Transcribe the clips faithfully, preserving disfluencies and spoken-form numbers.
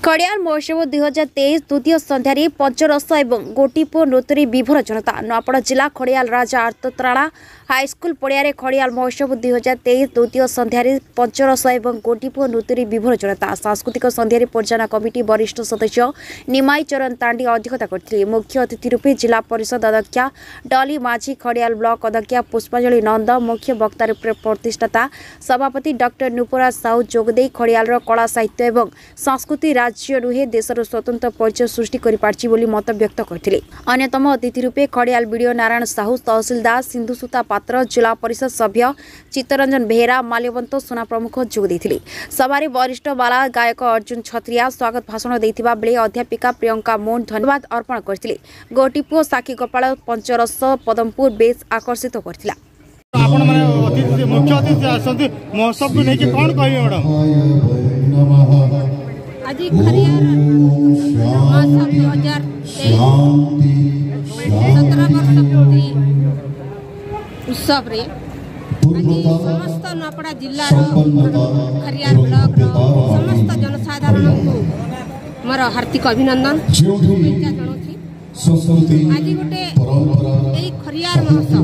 खड़ियाल महोत्सव दुई हजार तेईस द्वितीय संध्यारे पंचरस और गोटीपुओ नृत्य विभोर जनता नुआपड़ा जिला खड़ियाल राजा आर्तत्राणा हाईस्कल पड़िया खड़ियाल महोत्सव दुई हजार तेईस द्वितीय संध्यारे पंचरस और गोटीपुओ नृत्य विभोर जनता सांस्कृतिक संध्यारे परिचालना कमिटी वरिष्ठ सदस्य निमाई चरण तांडी अध्यक्षता करथिले। मुख्य अतिथि रूपे जिला परिषद अध्यक्षा डॉली माझी, खड़ियाल ब्लॉक अध्यक्षा पुष्पांजलि नंद, मुख्य वक्ता रूपे प्रतिष्ठाता सभापति डॉक्टर नुपुरा साहू जोगदे खड़ियाल कला साहित्य और संस्कृति राज्य नुहे देशर स्वतंत्र परिचय सृष्टि कर मत व्यक्त करथिले। अन्यतम अतिथि रूपे खड़ियाल बीडीओ नारायण साहू, तहसीलदार सिंधुसूता पात्र, जिला परिषद सभ्य चित्तरंजन बेहेरा, माल्यवंत सोना प्रमुख जोग देथिले। सभारे वरिष्ठ बाला गायक अर्जुन छत्रिया स्वागत भाषण देथिबा बेले अध्यापिका प्रियंका मोहन धन्यवाद अर्पण करथिले। गोटीपुओ साखी गोपाल पंचरस पदमपुर बेस आकर्षित करथिला। आपण माने अतिथि मुख्य अतिथि आसंती महोत्सव को लेके कोन कहबे मैडम? आज खड़ियाल महोत्सव दो हजार तेईस सत्रह वर्ष पूर्ति उत्सव रे आज समस्त नुआपड़ा जिला खड़ियाल ब्लॉक समस्त जनसाधारण को मोर हार्दिक अभिनंदन शुभेच्छा जनाऊँ। आज गोटे यही खड़ियाल महोत्सव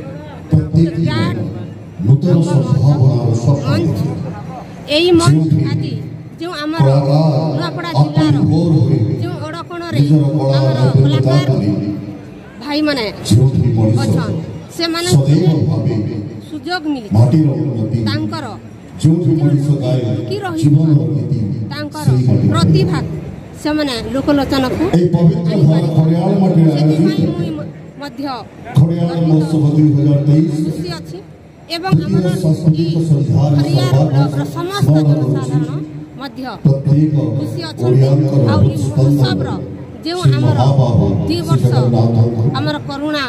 मंच यही मंच आज जो आमर नुआपड़ा जिलार जो ओडकोण कलाकार भाई माने अच्छन से माने सुजोग मिली तांकर कि रही तांकर प्रतिभा से माने लोकलोचन को मध्य खुशी अच्छी एवं आमर खड़ियाल समस्त जनसाधारण मध्य खुशी अच्छा महोत्सव जो आमर दुई वर्ष आमर करुणा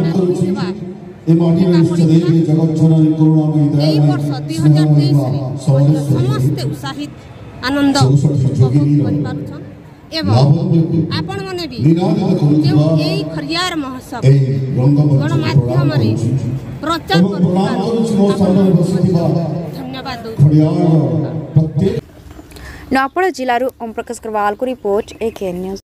यही वर्ष दुई हजार तेईस समस्ते उत्साहित आनंद उपभोग कर आपण मैंने भी जो यही खड़ियाल महोत्सव गणमाध्यम प्रचार धन्यवाद। नुआपड़ा जिलूर ओम प्रकाश करवाल को रिपोर्ट ए के न्यूज।